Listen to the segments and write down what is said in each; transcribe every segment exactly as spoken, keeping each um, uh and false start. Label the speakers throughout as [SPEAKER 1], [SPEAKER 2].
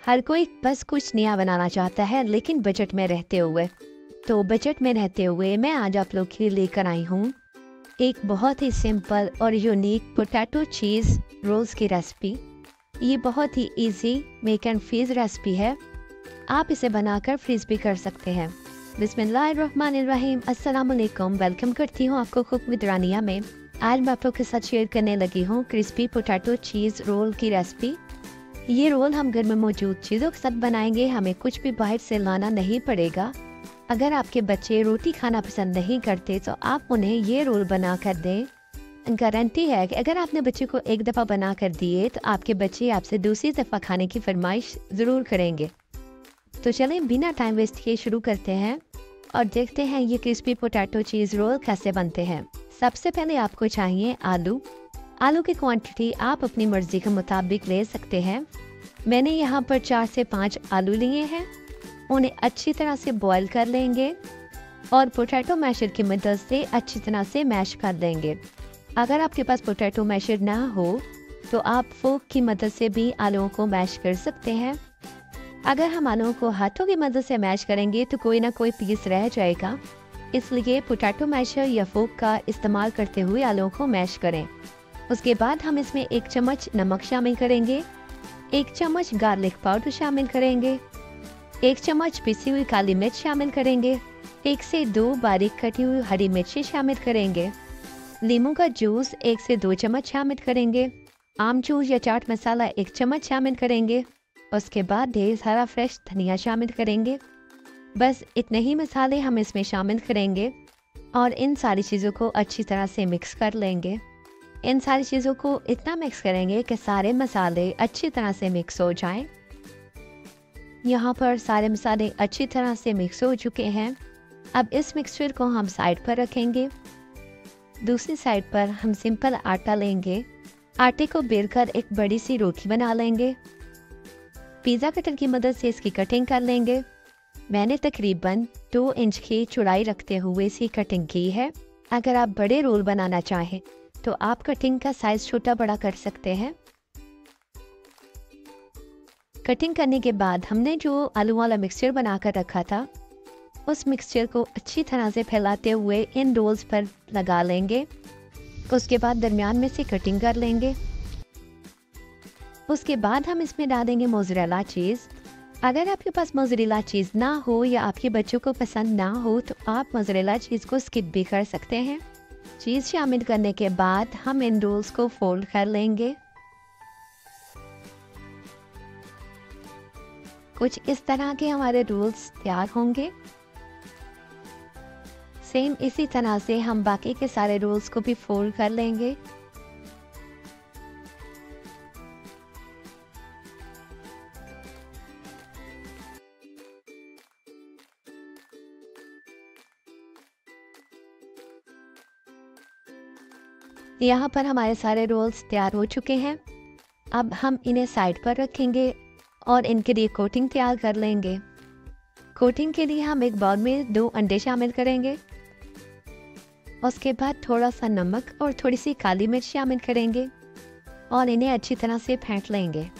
[SPEAKER 1] हर कोई बस कुछ नया बनाना चाहता है, लेकिन बजट में रहते हुए। तो बजट में रहते हुए मैं आज आप लोग के लिए लेकर आई हूँ एक बहुत ही सिंपल और यूनिक पोटैटो चीज़ रोल्स की रेसिपी। ये बहुत ही easy make and freeze recipe है। आप इसे बनाकर फ्रीज भी कर सकते हैं। बिस्मिल्लाहिर्रहमानिर्रहीम, अस्सलाम वालेकुम। वेलकम करती हूँ आपको कुक विद रानिया में। आज मैं आप लोग के साथ शेयर करने लगी हूँ क्रिस्पी पोटैटो चीज़ रोल की रेसिपी। ये रोल हम घर में मौजूद चीज़ों के साथ बनाएंगे, हमें कुछ भी बाहर से लाना नहीं पड़ेगा। अगर आपके बच्चे रोटी खाना पसंद नहीं करते तो आप उन्हें ये रोल बना कर दें। गारंटी है कि अगर आपने बच्चे को एक दफ़ा बना कर दिए तो आपके बच्चे आपसे दूसरी दफ़ा खाने की फरमाइश ज़रूर करेंगे। तो चलें बिना टाइम वेस्ट किए शुरू करते हैं और देखते हैं ये क्रिस्पी पोटैटो चीज़ रोल कैसे बनते हैं। सबसे पहले आपको चाहिए आलू। आलू की क्वांटिटी आप अपनी मर्ज़ी के मुताबिक ले सकते हैं। मैंने यहाँ पर चार से पाँच आलू लिए हैं। उन्हें अच्छी तरह से बॉईल कर लेंगे और पोटैटो मैशर की मदद से अच्छी तरह से मैश कर देंगे। अगर आपके पास पोटैटो मैशर ना हो तो आप फोक की मदद से भी आलूओं को मैश कर सकते हैं। अगर हम आलूओं को हाथों की मदद से मैश करेंगे तो कोई ना कोई पीस रह जाएगा, इसलिए पोटैटो मैशर या फोक का इस्तेमाल करते हुए आलूओं को मैश करें। उसके बाद हम इसमें एक चम्मच नमक शामिल करेंगे, एक चम्मच गार्लिक पाउडर शामिल करेंगे, एक चम्मच पिसी हुई काली मिर्च शामिल करेंगे, एक से दो बारीक कटी हुई हरी मिर्ची शामिल करेंगे, नींबू का जूस एक से दो चम्मच शामिल करेंगे, आमचूर या चाट मसाला एक चम्मच शामिल करेंगे। उसके बाद ढेर सारा फ्रेश धनिया शामिल करेंगे। बस इतने ही मसाले हम इसमें शामिल करेंगे और इन सारी चीज़ों को अच्छी तरह से मिक्स कर लेंगे। इन सारी चीज़ों को इतना मिक्स करेंगे कि सारे मसाले अच्छी तरह से मिक्स हो जाएं। यहाँ पर सारे मसाले अच्छी तरह से मिक्स हो चुके हैं। अब इस मिक्सचर को हम साइड पर रखेंगे। दूसरी साइड पर हम सिंपल आटा लेंगे। आटे को बेलकर एक बड़ी सी रोटी बना लेंगे। पिज़्ज़ा कटर की मदद से इसकी कटिंग कर लेंगे। मैंने तकरीबन दो इंच की चौड़ाई रखते हुए इसकी कटिंग की है। अगर आप बड़े रोल बनाना चाहें तो आप कटिंग का साइज छोटा बड़ा कर सकते हैं। कटिंग करने के बाद हमने जो आलू वाला मिक्सचर बनाकर रखा था उस मिक्सचर को अच्छी तरह से फैलाते हुए इन रोल्स पर लगा लेंगे। उसके बाद दरमियान में से कटिंग कर लेंगे। उसके बाद हम इसमें डालेंगे मोज़रेला चीज़। अगर आपके पास मोज़रेला चीज़ ना हो या आपके बच्चों को पसंद ना हो तो आप मोज़रेला चीज़ को स्किप भी कर सकते हैं। चीज़ शामिल करने के बाद हम इन रोल्स को फोल्ड कर लेंगे। कुछ इस तरह के हमारे रोल्स तैयार होंगे। सेम इसी तरह से हम बाकी के सारे रोल्स को भी फोल्ड कर लेंगे। यहाँ पर हमारे सारे रोल्स तैयार हो चुके हैं। अब हम इन्हें साइड पर रखेंगे और इनके लिए कोटिंग तैयार कर लेंगे। कोटिंग के लिए हम एक बाउल में दो अंडे शामिल करेंगे। उसके बाद थोड़ा सा नमक और थोड़ी सी काली मिर्च शामिल करेंगे और इन्हें अच्छी तरह से फेंट लेंगे।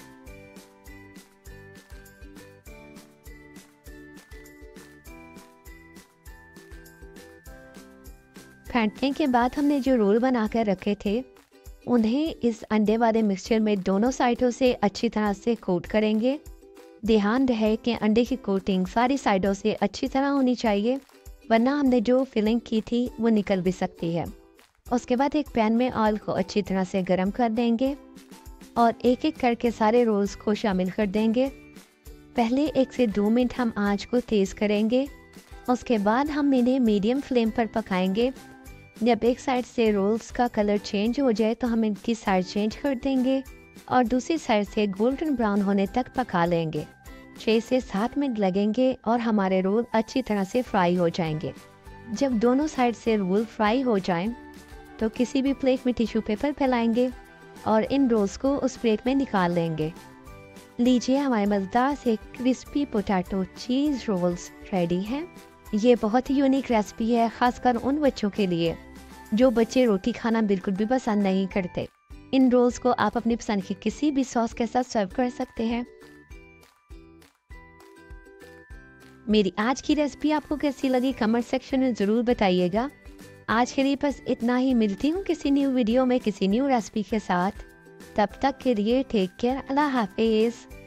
[SPEAKER 1] फेंटने के बाद हमने जो रोल बनाकर रखे थे उन्हें इस अंडे वाले मिक्सचर में दोनों साइडों से अच्छी तरह से कोट करेंगे। ध्यान रहे कि अंडे की कोटिंग सारी साइडों से अच्छी तरह होनी चाहिए, वरना हमने जो फिलिंग की थी वो निकल भी सकती है। उसके बाद एक पैन में ऑयल को अच्छी तरह से गर्म कर देंगे और एक एक करके सारे रोल्स को शामिल कर देंगे। पहले एक से दो मिनट हम आंच को तेज़ करेंगे। उसके बाद हम इन्हें मीडियम फ्लेम पर पकाएंगे। जब एक साइड से रोल्स का कलर चेंज हो जाए तो हम इनकी साइड चेंज कर देंगे और दूसरी साइड से गोल्डन ब्राउन होने तक पका लेंगे। छः से सात मिनट लगेंगे और हमारे रोल अच्छी तरह से फ्राई हो जाएंगे। जब दोनों साइड से रोल फ्राई हो जाएं तो किसी भी प्लेट में टिश्यू पेपर फैलाएंगे और इन रोल्स को उस प्लेट में निकाल लेंगे। लीजिए, हमारे मज़ेदार से crispy potato cheese rolls ready हैं। ये बहुत ही यूनिक रेसिपी है, ख़ासकर उन बच्चों के लिए जो बच्चे रोटी खाना बिल्कुल भी पसंद नहीं करते। इन रोल्स को आप अपनी पसंद की किसी भी सॉस के साथ सर्व कर सकते हैं। मेरी आज की रेसिपी आपको कैसी लगी कमेंट सेक्शन में ज़रूर बताइएगा। आज के लिए बस इतना ही, मिलती हूँ किसी न्यू वीडियो में किसी न्यू रेसिपी के साथ। तब तक के लिए टेक केयर, अल्लाह हाफिज़।